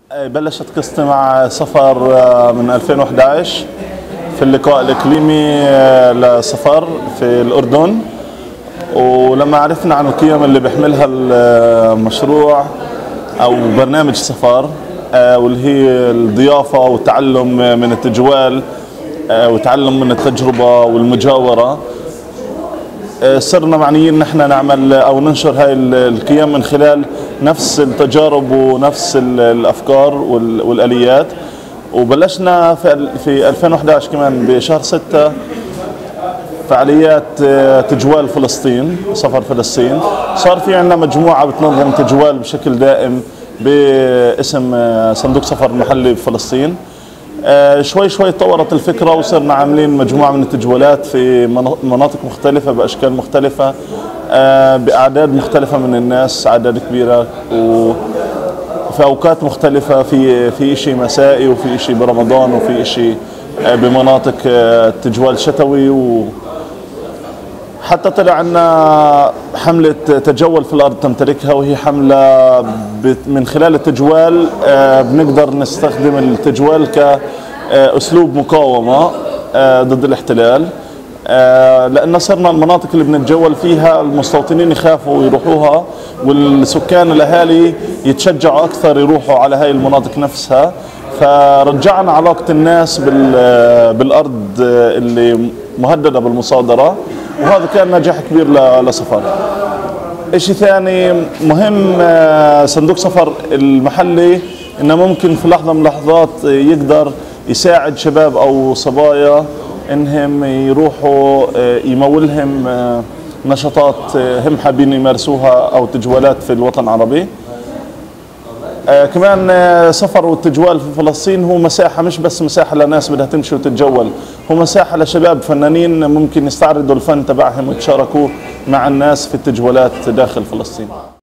بلشت قصتي مع سفر من 2011 في اللقاء الإقليمي لسفر في الأردن. ولما عرفنا عن القيم اللي بيحملها المشروع أو برنامج سفر، واللي هي الضيافة والتعلم من التجوال وتعلم من التجربة والمجاورة، صرنا معنيين نحن نعمل أو ننشر هاي القيم من خلال نفس التجارب ونفس الأفكار والآليات. وبلشنا في 2011 كمان بشهر 6 فعاليات تجوال فلسطين، سفر فلسطين. صار في عندنا مجموعة بتنظم تجوال بشكل دائم باسم صندوق سفر محلي بفلسطين. شوي شوي تطورت الفكرة وصرنا عاملين مجموعة من التجوالات في مناطق مختلفة بأشكال مختلفة بأعداد مختلفة من الناس، أعداد كبيرة وفي أوقات مختلفة، في شيء مسائي وفي شيء برمضان وفي شيء بمناطق تجوال شتوي. حتى طلع عنا حملة تجول في الأرض تمتلكها، وهي حملة من خلال التجوال بنقدر نستخدم التجوال كأسلوب مقاومة ضد الاحتلال، لأن صرنا المناطق اللي بنتجول فيها المستوطنين يخافوا يروحوها، والسكان الأهالي يتشجعوا أكثر يروحوا على هاي المناطق نفسها. فرجعنا علاقة الناس بالأرض اللي مهددة بالمصادرة، وهذا كان نجاح كبير لسفر. اشي ثاني مهم، صندوق سفر المحلي انه ممكن في لحظة من اللحظات يقدر يساعد شباب او صبايا انهم يروحوا يمولهم نشاطات هم حابين يمارسوها او تجوالات في الوطن العربي. كمان سفر والتجوال في فلسطين هو مساحة، مش بس مساحة لناس بدها تمشي وتتجول، هو مساحة لشباب فنانين ممكن يستعرضوا الفن تبعهم ويتشاركوه مع الناس في التجولات داخل فلسطين.